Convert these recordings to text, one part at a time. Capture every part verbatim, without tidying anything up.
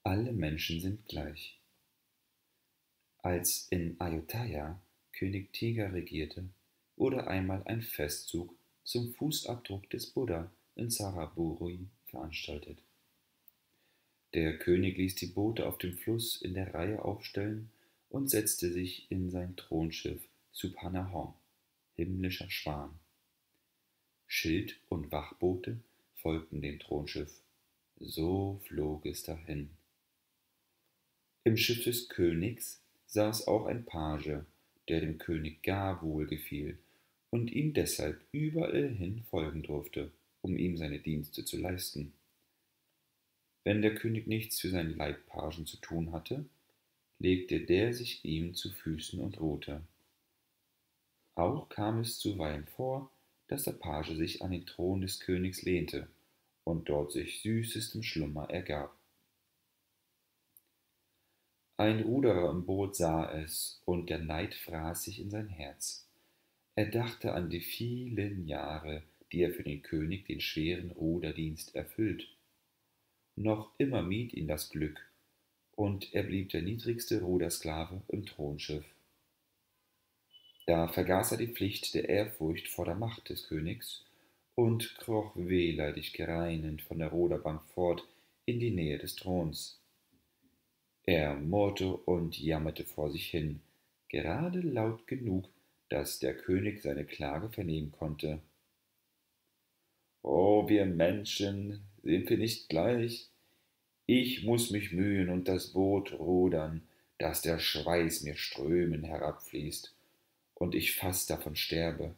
Alle Menschen sind gleich. Als in Ayutthaya König Tiger regierte, wurde einmal ein Festzug zum Fußabdruck des Buddha in Saraburi veranstaltet. Der König ließ die Boote auf dem Fluss in der Reihe aufstellen und setzte sich in sein Thronschiff Suphanahon, himmlischer Schwan. Schild- und Wachboote folgten dem Thronschiff. So flog es dahin. Im Schiff des Königs saß auch ein Page, der dem König gar wohl gefiel und ihm deshalb überall hin folgen durfte, um ihm seine Dienste zu leisten. Wenn der König nichts für seinen Leibpagen zu tun hatte, legte der sich ihm zu Füßen und ruhte. Auch kam es zuweilen vor, dass der Page sich an den Thron des Königs lehnte und dort sich süßestem Schlummer ergab. Ein Ruderer im Boot sah es, und der Neid fraß sich in sein Herz. Er dachte an die vielen Jahre, die er für den König den schweren Ruderdienst erfüllt. Noch immer mied ihn das Glück, und er blieb der niedrigste Rudersklave im Thronschiff. Da vergaß er die Pflicht der Ehrfurcht vor der Macht des Königs und kroch wehleidig gereinend von der Ruderbank fort in die Nähe des Throns. Er murrte und jammerte vor sich hin, gerade laut genug, dass der König seine Klage vernehmen konnte. »O, wir Menschen, sind wir nicht gleich? Ich muß mich mühen und das Boot rudern, dass der Schweiß mir strömen herabfließt und ich fast davon sterbe.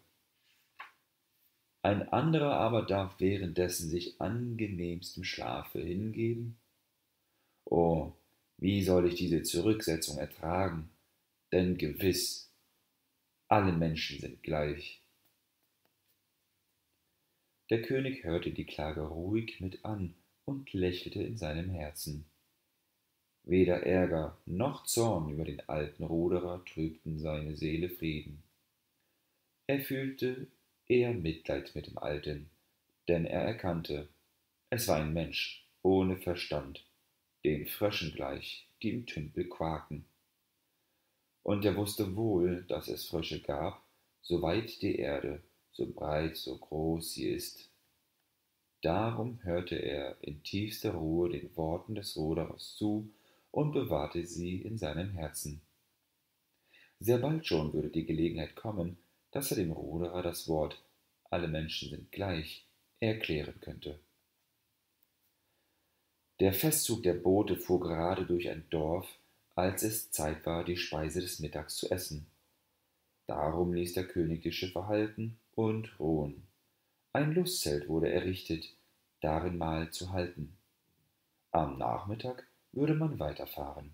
Ein anderer aber darf währenddessen sich angenehmstem Schlafe hingeben? Oh, wie soll ich diese Zurücksetzung ertragen? Denn gewiss, alle Menschen sind gleich.« Der König hörte die Klage ruhig mit an und lächelte in seinem Herzen. Weder Ärger noch Zorn über den alten Ruderer trübten seine Seele Frieden. Er fühlte eher Mitleid mit dem Alten, denn er erkannte, es war ein Mensch ohne Verstand, den Fröschen gleich, die im Tümpel quaken. Und er wusste wohl, dass es Frösche gab, so weit die Erde, so breit, so groß sie ist. Darum hörte er in tiefster Ruhe den Worten des Ruderers zu und bewahrte sie in seinem Herzen. Sehr bald schon würde die Gelegenheit kommen, dass er dem Ruderer das Wort »alle Menschen sind gleich« erklären könnte. Der Festzug der Boote fuhr gerade durch ein Dorf, als es Zeit war, die Speise des Mittags zu essen. Darum ließ der König die Schiffe halten und ruhen. Ein Lustzelt wurde errichtet, darin Mahl zu halten. Am Nachmittag würde man weiterfahren.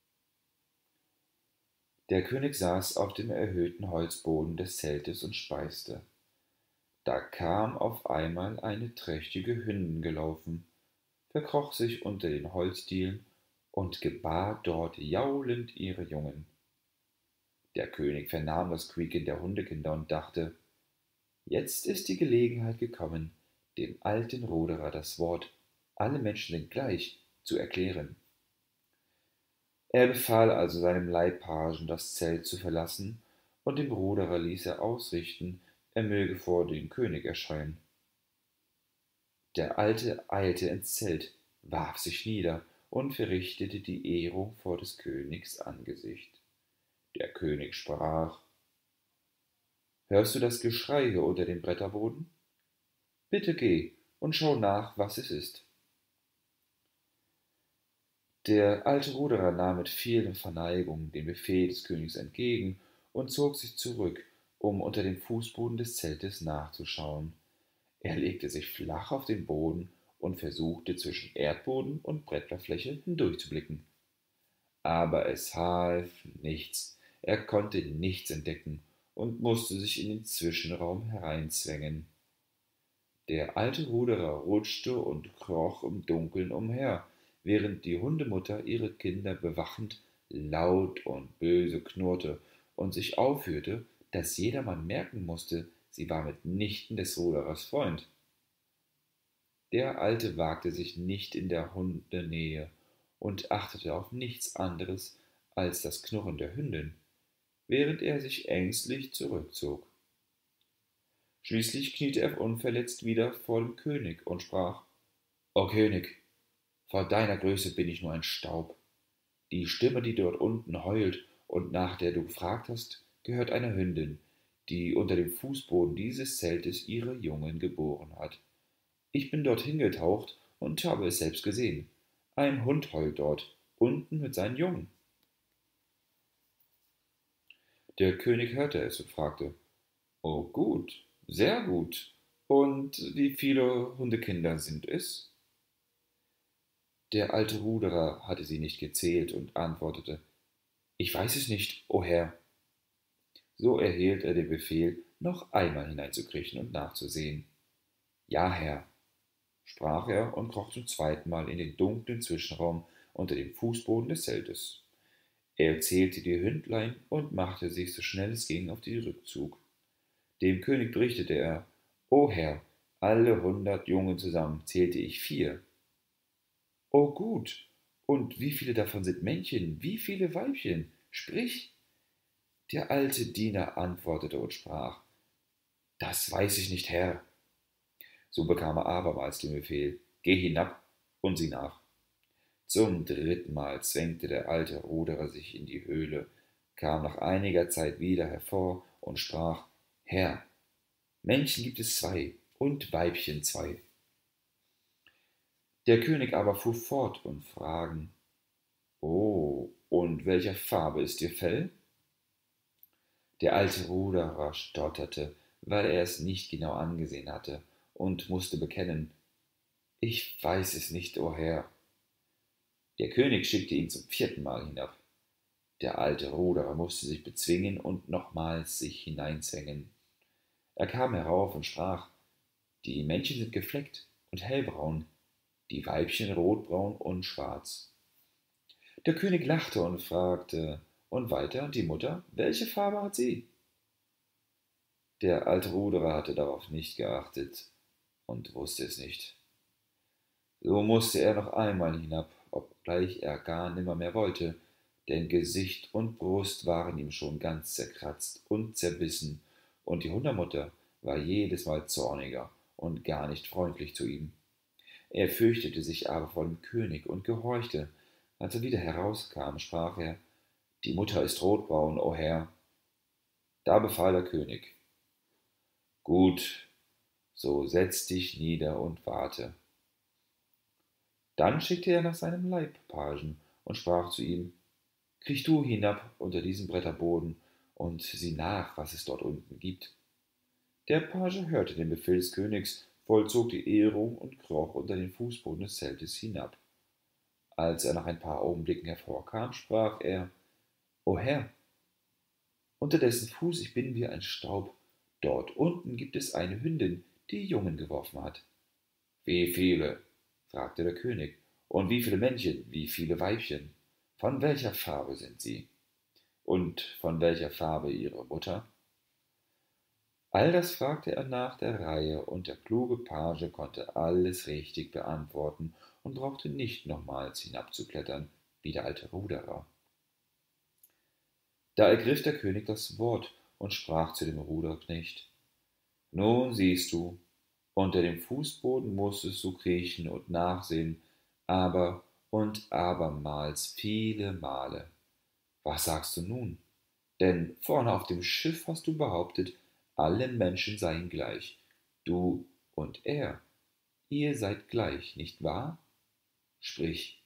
Der König saß auf dem erhöhten Holzboden des Zeltes und speiste. Da kam auf einmal eine trächtige Hündin gelaufen, verkroch sich unter den Holzdielen und gebar dort jaulend ihre Jungen. Der König vernahm das Quieken der Hundekinder und dachte, jetzt ist die Gelegenheit gekommen, dem alten Ruderer das Wort »alle Menschen sind gleich« zu erklären. Er befahl also seinem Leibpagen, das Zelt zu verlassen, und dem Ruderer ließ er ausrichten, er möge vor den König erscheinen. Der Alte eilte ins Zelt, warf sich nieder und verrichtete die Ehrung vor des Königs Angesicht. Der König sprach: »Hörst du das Geschrei hier unter dem Bretterboden? Bitte geh und schau nach, was es ist.« Der alte Ruderer nahm mit vielen Verneigung den Befehl des Königs entgegen und zog sich zurück, um unter dem Fußboden des Zeltes nachzuschauen. Er legte sich flach auf den Boden und versuchte zwischen Erdboden und Bretterfläche hindurchzublicken. Aber es half nichts, er konnte nichts entdecken und musste sich in den Zwischenraum hereinzwängen. Der alte Ruderer rutschte und kroch im Dunkeln umher, während die Hundemutter ihre Kinder bewachend laut und böse knurrte und sich aufführte, dass jedermann merken musste, sie war mitnichten des Ruderers Freund. Der Alte wagte sich nicht in der Hundenähe und achtete auf nichts anderes als das Knurren der Hündin, während er sich ängstlich zurückzog. Schließlich kniete er unverletzt wieder vor dem König und sprach: »O König, vor deiner Größe bin ich nur ein Staub. Die Stimme, die dort unten heult und nach der du gefragt hast, gehört einer Hündin, die unter dem Fußboden dieses Zeltes ihre Jungen geboren hat. Ich bin dorthin getaucht und habe es selbst gesehen. Ein Hund heult dort, unten mit seinen Jungen.« Der König hörte es und fragte: »Oh gut, sehr gut. Und wie viele Hundekinder sind es?« Der alte Ruderer hatte sie nicht gezählt und antwortete: »Ich weiß es nicht, o Herr.« So erhielt er den Befehl, noch einmal hineinzukriechen und nachzusehen. »Ja, Herr«, sprach er und kroch zum zweiten Mal in den dunklen Zwischenraum unter dem Fußboden des Zeltes. Er zählte die Hündlein und machte sich, so schnell es ging, auf den Rückzug. Dem König berichtete er: »O Herr, alle hundert Jungen zusammen zählte ich vier.« »O gut, und wie viele davon sind Männchen, wie viele Weibchen? Sprich!« Der alte Diener antwortete und sprach: »Das weiß ich nicht, Herr.« So bekam er abermals den Befehl: »Geh hinab und sieh nach.« Zum dritten Mal zwängte der alte Ruderer sich in die Höhle, kam nach einiger Zeit wieder hervor und sprach: »Herr, Männchen gibt es zwei und Weibchen zwei.« Der König aber fuhr fort und fragen: »Oh, und welcher Farbe ist ihr Fell?« Der alte Ruderer stotterte, weil er es nicht genau angesehen hatte, und musste bekennen: »Ich weiß es nicht, o Herr.« Der König schickte ihn zum vierten Mal hinab. Der alte Ruderer musste sich bezwingen und nochmals sich hineinzwängen. Er kam herauf und sprach: »Die Männchen sind gefleckt und hellbraun, die Weibchen rotbraun und schwarz.« Der König lachte und fragte: »Und weiter, die Mutter, welche Farbe hat sie?« Der alte Ruderer hatte darauf nicht geachtet und wusste es nicht. So musste er noch einmal hinab, obgleich er gar nimmermehr wollte, denn Gesicht und Brust waren ihm schon ganz zerkratzt und zerbissen, und die Hundemutter war jedesmal zorniger und gar nicht freundlich zu ihm. Er fürchtete sich aber vor dem König und gehorchte. Als er wieder herauskam, sprach er: »Die Mutter ist rotbraun, o Herr.« Da befahl der König: »Gut, so setz dich nieder und warte.« Dann schickte er nach seinem Leibpagen und sprach zu ihm: »Kriech du hinab unter diesen Bretterboden und sieh nach, was es dort unten gibt.« Der Page hörte den Befehl des Königs, vollzog die Ehrung und kroch unter den Fußboden des Zeltes hinab. Als er nach ein paar Augenblicken hervorkam, sprach er: »O Herr, unter dessen Fuß ich bin wie ein Staub, dort unten gibt es eine Hündin, die Jungen geworfen hat.« »Wie viele?« fragte der König. »Und wie viele Männchen, wie viele Weibchen? Von welcher Farbe sind sie? Und von welcher Farbe ihre Mutter?« All das fragte er nach der Reihe, und der kluge Page konnte alles richtig beantworten und brauchte nicht nochmals hinabzuklettern wie der alte Ruderer. Da ergriff der König das Wort und sprach zu dem Ruderknecht: »Nun siehst du, unter dem Fußboden mußtest du kriechen und nachsehen, aber und abermals viele Male. Was sagst du nun? Denn vorne auf dem Schiff hast du behauptet, alle Menschen seien gleich, du und er, ihr seid gleich, nicht wahr? Sprich.«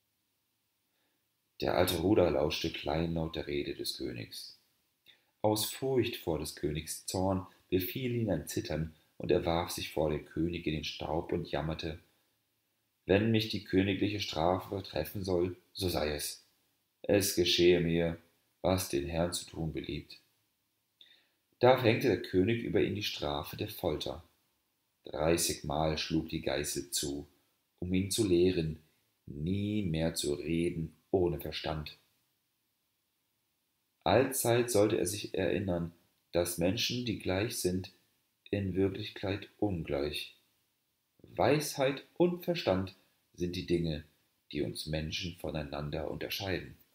Der alte Ruder lauschte kleinlaut der Rede des Königs. Aus Furcht vor des Königs Zorn befiel ihn ein Zittern, und er warf sich vor dem König in den Staub und jammerte: »Wenn mich die königliche Strafe treffen soll, so sei es. Es geschehe mir, was den Herrn zu tun beliebt.« Da verhängte der König über ihn die Strafe der Folter. Dreißigmal schlug die Geißel zu, um ihn zu lehren, nie mehr zu reden ohne Verstand. Allzeit sollte er sich erinnern, dass Menschen, die gleich sind, in Wirklichkeit ungleich. Weisheit und Verstand sind die Dinge, die uns Menschen voneinander unterscheiden,